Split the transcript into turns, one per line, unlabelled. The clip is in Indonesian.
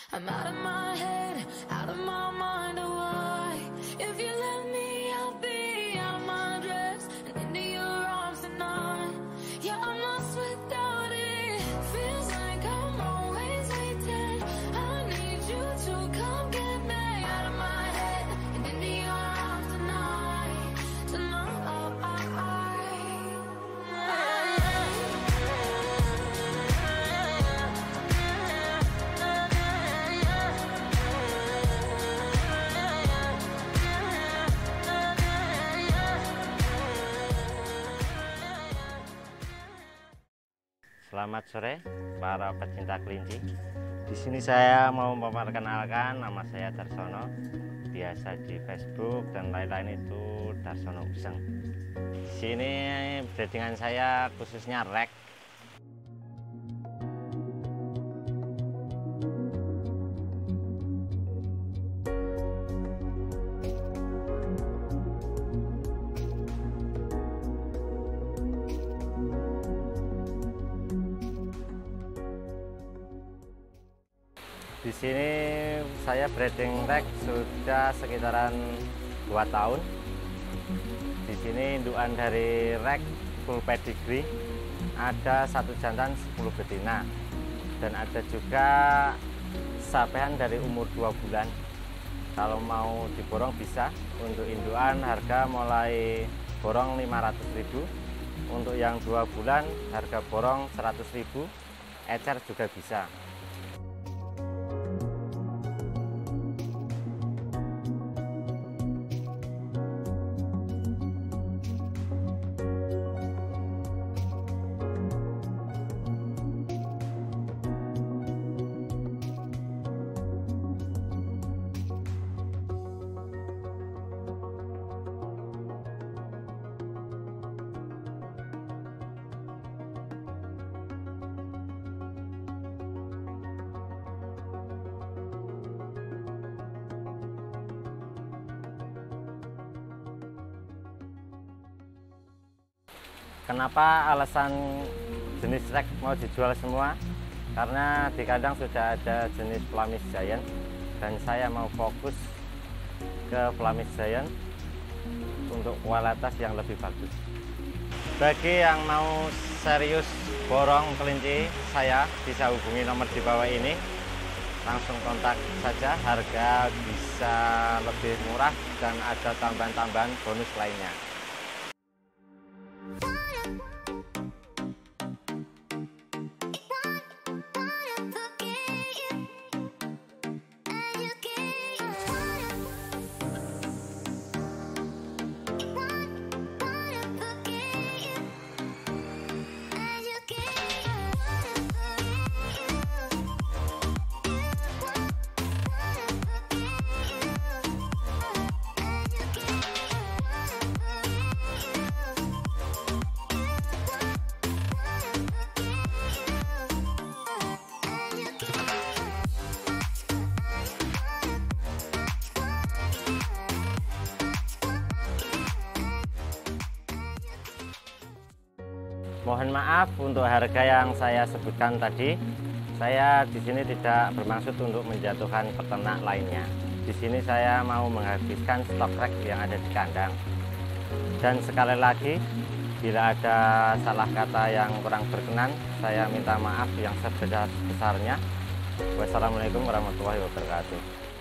I'm out of my head, out of my mind, oh why? If you let me, I'll be out my dress and into your arms tonight. Yeah, I'm lost without it. Feels like I'm always waiting. I need you to come get me out of my head and into your arms tonight. Tonight.
Selamat sore para pecinta kelinci. Di sini saya mau memperkenalkan, nama saya Darsono. Biasa di Facebook dan lain-lain itu Darsono Useng. Di sini breedingan saya khususnya rek. Di sini saya breeding rek sudah sekitaran 2 tahun. Di sini indukan dari rek full pedigree, ada 1 jantan 10 betina, dan ada juga sapean dari umur 2 bulan. Kalau mau diborong bisa. Untuk indukan harga mulai borong 500.000, untuk yang 2 bulan harga borong 100.000, ecer juga bisa. Kenapa alasan jenis rek mau dijual semua? Karena di kandang sudah ada jenis Flemish Giant dan saya mau fokus ke Flemish Giant untuk kualitas yang lebih bagus. Bagi yang mau serius borong kelinci, saya bisa hubungi nomor di bawah ini. Langsung kontak saja, harga bisa lebih murah dan ada tambahan-tambahan bonus lainnya. Mohon maaf untuk harga yang saya sebutkan tadi. Saya di sini tidak bermaksud untuk menjatuhkan peternak lainnya. Di sini saya mau menghabiskan stok rek yang ada di kandang. Dan sekali lagi, bila ada salah kata yang kurang berkenan, saya minta maaf yang sebesar-besarnya. Wassalamualaikum warahmatullahi wabarakatuh.